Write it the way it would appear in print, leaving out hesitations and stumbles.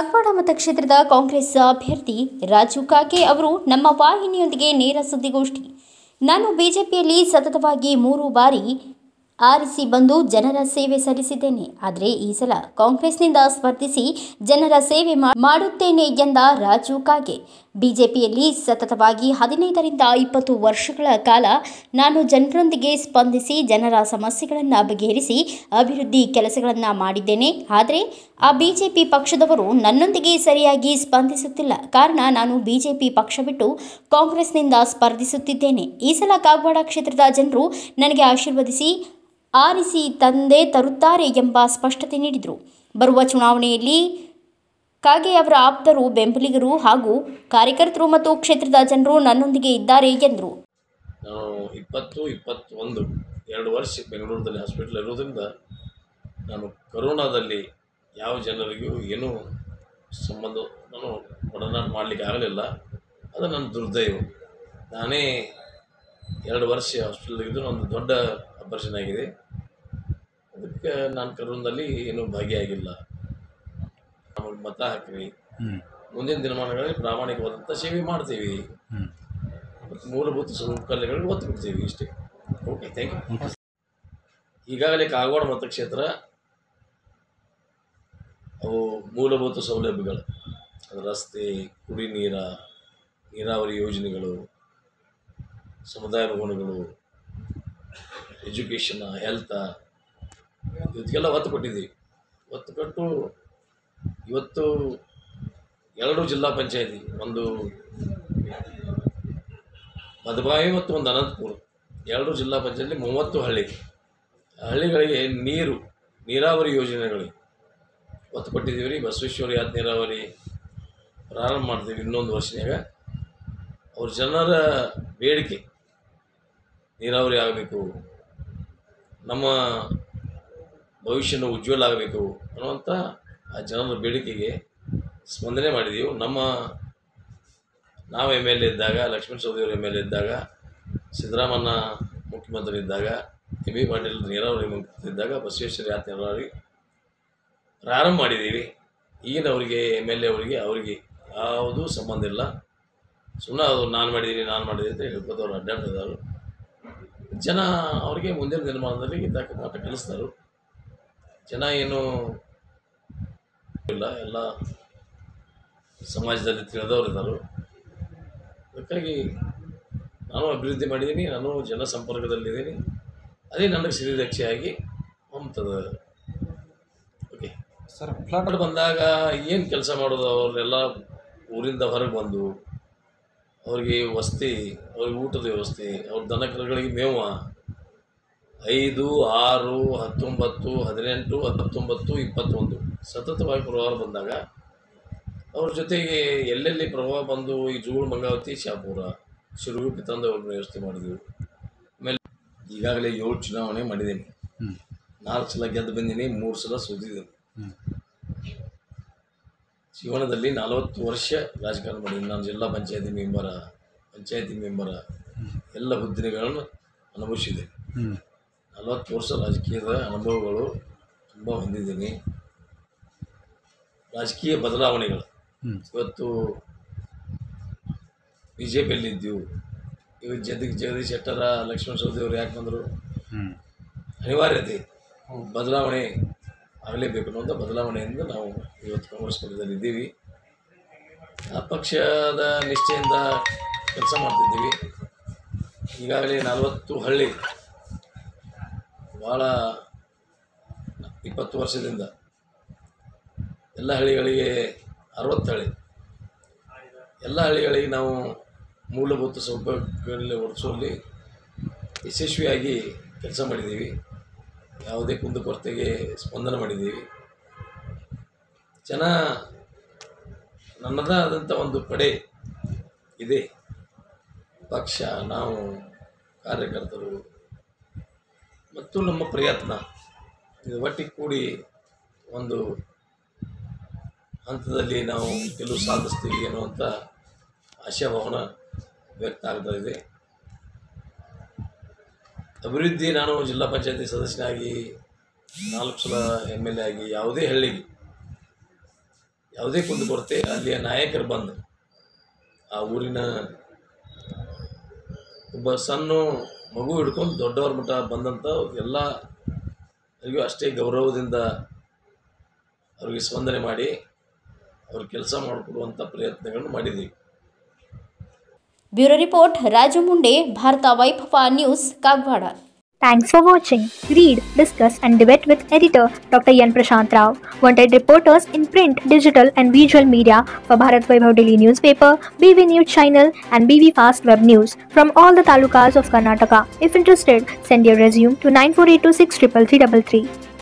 ಕಾಗವಾಡ ಮತಕ್ಷೇತ್ರದ ಕಾಂಗ್ರೆಸ್ ಅಭ್ಯರ್ಥಿ ರಾಜು ಕಾಗೆ ಅವರು ನಮ್ಮ ವಾಹಿನಿಯೊಂದಿಗೆ ನೇರ ಸುದ್ದಿಗೋಷ್ಠಿ. ನಾನು ಬಿಜೆಪಿಯಲ್ಲಿ ಸತತವಾಗಿ 3 ಬಾರಿ ಆರಿಸಿ ಬಂದು ಜನರ ಸೇವೆ ಸಲ್ಲಿಸಿದ್ದೇನೆ. ಆದರೆ ಈ ಸಲ ಕಾಂಗ್ರೆಸ್ನಿಂದ ಸ್ಪರ್ಧಿಸಿ ಜನರ ಸೇವೆ ಮಾಡುತ್ತೇನೆ ಎಂದ ರಾಜು ಕಾಗೆ. ಬಿಜೆಪಿಯಲ್ಲಿ ಸತತವಾಗಿ 15ರಿಂದ 20 ವರ್ಷಗಳ ಕಾಲ ನಾನು ಜನರೊಂದಿಗೆ ಸ್ಪಂದಿಸಿ ಜನರ ಸಮಸ್ಯೆಗಳನ್ನು ಬಗೆಹರಿಸಿ ಅಭಿವೃದ್ಧಿ ಕೆಲಸಗಳನ್ನು ಮಾಡಿದ್ದೇನೆ. ಆದರೆ ಆ ಬಿಜೆಪಿ ಪಕ್ಷದವರು ನನ್ನೊಂದಿಗೆ ಸರಿಯಾಗಿ ಸ್ಪಂದಿಸುತ್ತಿಲ್ಲ. ಕಾರಣ ನಾನು ಬಿಜೆಪಿ ಪಕ್ಷ ಬಿಟ್ಟು ಕಾಂಗ್ರೆಸ್ನಿಂದ ಸ್ಪರ್ಧಿಸುತ್ತಿದ್ದೇನೆ. ಈ ಸಲ ಕಾಗವಾಡ ಕ್ಷೇತ್ರದ ಜನರು ನನಗೆ ಆಶೀರ್ವದಿಸಿ ಆರಿಸಿ ತಂದೆ ತರುತ್ತಾರೆ ಎಂಬ ಸ್ಪಷ್ಟತೆ ನೀಡಿದರು. ಬರುವ ಚುನಾವಣೆಯಲ್ಲಿ ಕಾಗೆ ಅವರ ಆಪ್ತರು, ಬೆಂಬಲಿಗರು ಹಾಗೂ ಕಾರ್ಯಕರ್ತರು ಮತ್ತು ಕ್ಷೇತ್ರದ ಜನರು ನನ್ನೊಂದಿಗೆ ಇದ್ದಾರೆ ಎಂದರು. ನಾನು 20-21 2 ವರ್ಷ ಬೆಂಗಳೂರಲ್ಲಿ ಹಾಸ್ಪಿಟಲ್ ಇರೋದ್ರಿಂದ ನಾನು ಕೊರೋನಾದಲ್ಲಿ ಯಾವ ಜನರಿಗೂ ಏನೂ ಸಂಬಂಧ ನಾನು ಒಡನಾಟ ಮಾಡಲಿಕ್ಕೆ ಆಗಲಿಲ್ಲ. ಅದು ನನ್ನ ದುರ್ದೈವ. ನಾನೇ 2 ವರ್ಷ ಹಾಸ್ಪಿಟಲ್ಗಿದ್ದು ಒಂದು ದೊಡ್ಡ ಆಪರೇಷನ್ ಆಗಿದೆ. ಅದಕ್ಕೆ ನಾನು ಕರೋನಾದಲ್ಲಿ ಏನೂ ಭಾಗಿಯಾಗಿಲ್ಲ. ನಮಗೆ ಮತ ಹಾಕ್ರಿ, ಮುಂದಿನ ದಿನಮಾನಗಳಲ್ಲಿ ಪ್ರಾಮಾಣಿಕವಾದಂಥ ಸೇವೆ ಮಾಡ್ತೀವಿ ಮತ್ತು ಮೂಲಭೂತ ಸೌಕರ್ಯಗಳಿಗೆ ಒತ್ತು ಕೊಡ್ತೀವಿ. ಇಷ್ಟೇ. Okay, thank you. ಈಗಾಗಲೇ ಕಾಗವಾಡ ಮತಕ್ಷೇತ್ರ ಅವು ಮೂಲಭೂತ ಸೌಲಭ್ಯಗಳು, ರಸ್ತೆ, ಕುಡಿ ನೀರಾವರಿ ಯೋಜನೆಗಳು, ಸಮುದಾಯ ಭವನಗಳು, ಎಜುಕೇಷನ್, ಹೆಲ್ತ್ ಇದಕ್ಕೆಲ್ಲ ಒತ್ತು ಕೊಟ್ಟಿದ್ದೀವಿ. ಒತ್ತು ಕೊಟ್ಟು ಇವತ್ತು 2 ಜಿಲ್ಲಾ ಪಂಚಾಯತಿ, ಒಂದು ಮಧುಬಾವಿ ಮತ್ತು ಒಂದು ಅನಂತಪುರ, 2 ಜಿಲ್ಲಾ ಪಂಚಾಯತಿ 30 ಹಳ್ಳಿಗಳಿಗೆ ನೀರಾವರಿ ಯೋಜನೆಗಳಿಗೆ ಒತ್ತು ಕೊಟ್ಟಿದ್ದೀವಿ ರೀ. ಬಸವೇಶ್ವರ ಯಾತ್ ನೀರಾವರಿ ಪ್ರಾರಂಭ ಮಾಡ್ತೀವಿ ಇನ್ನೊಂದು ವರ್ಷನಾಗ. ಅವ್ರ ಜನರ ಬೇಡಿಕೆ ನೀರಾವರಿ ಆಗಬೇಕು, ನಮ್ಮ ಭವಿಷ್ಯನ ಉಜ್ವಲ ಆಗಬೇಕು ಅನ್ನುವಂಥ ಆ ಜನರ ಬೇಡಿಕೆಗೆ ಸ್ಪಂದನೆ ಮಾಡಿದ್ದೀವಿ. ನಾವು MLA ಇದ್ದಾಗ, ಲಕ್ಷ್ಮಣ ಸವದಿಯವರು MLA ಇದ್ದಾಗ, ಸಿದ್ದರಾಮಣ್ಣ ಮುಖ್ಯಮಂತ್ರಿ ಇದ್ದಾಗ, MB ಪಾಟೀಲ್ ನೀರಾವರಿ ಮಂತ್ರಿ ಇದ್ದಾಗ ಬಸವೇಶ್ವರ ಯಾತ್ ನೀರಾವರಿ ಪ್ರಾರಂಭ ಮಾಡಿದ್ದೀವಿ. ಈಗಿನ ಅವರಿಗೆ MLA ಅವರಿಗೆ ಯಾವುದೂ ಸಂಬಂಧ ಇಲ್ಲ. ಸುಮ್ಮನೆ ಅದು ನಾನು ಮಾಡಿದ್ದೀನಿ ಅಂತ ಹೇಳ್ಕೊತವ್ರು ಅಡ್ಡಾಡ್ತಿದ್ದಾರೆ. ಜನ ಅವರಿಗೆ ಮುಂದಿನ ದಿನಮಾನದಲ್ಲಿ ತಕ್ಕ ಪಾಠ ಕಲಿಸ್ತಾರೆ. ಜನ ಏನೂ ಇಲ್ಲ, ಎಲ್ಲ ಸಮಾಜದಲ್ಲಿ ತಿಳಿದವರು ಇದ್ದಾರೆ. ಅದಕ್ಕಾಗಿ ನಾನು ಅಭಿವೃದ್ಧಿ ಮಾಡಿದ್ದೀನಿ, ನಾನು ಜನ ಸಂಪರ್ಕದಲ್ಲಿದ್ದೀನಿ. ಅದೇ ನನಗೆ ಶ್ರೀರಕ್ಷೆಯಾಗಿ ಹೊಮ್ತದೆ. ಓಕೆ ಸರ್, ಫ್ಲಾಟ್ ಬಂದಾಗ ಏನು ಕೆಲಸ ಮಾಡೋದು? ಅವ್ರನ್ನೆಲ್ಲ ಊರಿಂದ ಹೊರಗೆ ಬಂದು ಅವ್ರಿಗೆ ವಸತಿ, ಅವ್ರಿಗೆ ಊಟದ ವ್ಯವಸ್ಥೆ, ಅವ್ರ ದನ ಕರುಗಳಿಗೆ ಮೇವು 5, 6, 19, 18, 19, 21 ಸತತವಾಗಿ ಪ್ರವಾಹ ಬಂದಾಗ ಅವ್ರ ಜೊತೆಗೆ ಎಲ್ಲೆಲ್ಲಿ ಪ್ರವಾಹ ಬಂದು ಈ ಜೂಳು, ಮಂಗಾವತಿ, ಶಾಪುರ, ಶಿರಗುಪ್ಪಿ ತಂದು ಅವ್ರನ್ನ ವ್ಯವಸ್ಥೆ ಮಾಡಿದ್ವಿ. ಆಮೇಲೆ ಈಗಾಗಲೇ 7 ಚುನಾವಣೆ ಮಾಡಿದ್ದೀನಿ. 4 ಸಲ ಗೆದ್ದು ಬಂದೀನಿ, 3 ಸಲ ಸೋತಿದ್ದೀನಿ. ಜೀವನದಲ್ಲಿ 40 ವರ್ಷ ರಾಜಕಾರಣ ಮಾಡಿದ್ದೀನಿ. ನಾನು ಜಿಲ್ಲಾ ಪಂಚಾಯತಿ ಮೆಂಬರ ಎಲ್ಲ ಹುದ್ದೆಗಳನ್ನು ಅನುಭವಿಸಿದೆ. 40 ವರ್ಷ ರಾಜಕೀಯದ ಅನುಭವಗಳು ತುಂಬ ಹೊಂದಿದ್ದೀನಿ. ರಾಜಕೀಯ ಬದಲಾವಣೆಗಳು, ಇವತ್ತು BJPಯಲ್ಲಿದ್ದೆವು, ಇವಾಗ ಜಗದೀಶ್ ಶೆಟ್ಟರ, ಲಕ್ಷ್ಮಣ ಸವದಿಯವರು ಯಾಕೆ ಬಂದರು? ಅನಿವಾರ್ಯತೆ, ಬದಲಾವಣೆ ಆಗಲೇಬೇಕು ಅನ್ನೋಂಥ ಬದಲಾವಣೆಯಿಂದ ನಾವು ಇವತ್ತು ಕಾಂಗ್ರೆಸ್ ಪಕ್ಷದಲ್ಲಿ ಇದ್ದೀವಿ. ಆ ಪಕ್ಷದ ನಿಷ್ಠೆಯಿಂದ ಕೆಲಸ ಮಾಡ್ತಿದ್ದೀವಿ. ಈಗಾಗಲೇ 40 ಹಳ್ಳಿ, ಭಾಳ 20 ವರ್ಷದಿಂದ ಎಲ್ಲ ಹಳ್ಳಿಗಳಿಗೆ 60 ಹಳ್ಳಿ, ಎಲ್ಲ ಹಳ್ಳಿಗಳಿಗೆ ನಾವು ಮೂಲಭೂತ ಸೌಕರ್ಯಗಳಲ್ಲಿ ಒದಗಿಸುವಲ್ಲಿ ಯಶಸ್ವಿಯಾಗಿ ಕೆಲಸ ಮಾಡಿದ್ದೀವಿ. ಯಾವುದೇ ಕುಂದುಕೊರತೆಗೆ ಸ್ಪಂದನೆ ಮಾಡಿದ್ದೀವಿ. ಜನ ನನ್ನದೇ ಆದಂಥ ಒಂದು ಪಡೆ ಇದೆ. ಪಕ್ಷ, ನಾವು ಕಾರ್ಯಕರ್ತರು ಮತ್ತು ನಮ್ಮ ಪ್ರಯತ್ನ ಇದು ಒಟ್ಟಿಗೆ ಕೂಡಿ ಒಂದು ಹಂತದಲ್ಲಿ ನಾವು ಗೆಲುವು ಸಾಧಿಸ್ತೀವಿ ಅನ್ನುವಂಥ ಆಶಾಭಾವನೆ ವ್ಯಕ್ತ ಆಗ್ತಾ ಇದೆ. ಅಭಿವೃದ್ಧಿ, ನಾನು ಜಿಲ್ಲಾ ಪಂಚಾಯತಿ ಸದಸ್ಯನಾಗಿ 4 ಸಲ MLA ಆಗಿ ಯಾವುದೇ ಹಳ್ಳಿಗೆ ಯಾವುದೇ ಕುಂದುಕೊರತೆ ಅಲ್ಲಿಯ ನಾಯಕರು ಬಂದು ಆ ಊರಿನ ಒಬ್ಬ ಸಣ್ಣ ಮಗು ಹಿಡ್ಕೊಂಡು ದೊಡ್ಡವ್ರ ಮಟ್ಟ ಬಂದಂಥ ಎಲ್ಲರಿಗೂ ಅಷ್ಟೇ ಗೌರವದಿಂದ ಅವ್ರಿಗೆ ಸ್ಪಂದನೆ ಮಾಡಿ ಅವ್ರ ಕೆಲಸ ಮಾಡಿಕೊಡುವಂಥ ಪ್ರಯತ್ನಗಳನ್ನು ಮಾಡಿದ್ದೀವಿ. Bureau report Raju Munde, Bharat Vaibhav news, Kagwad. Thanks for watching. Read, discuss and debate with editor Dr. Yan Prashant Rao. Wanted reporters in print, digital and visual media for Bharat Vaibhav Daily Newspaper, BV News Channel and BV Fast Web News from all the talukas of Karnataka. If interested, send your resume to 9482633333.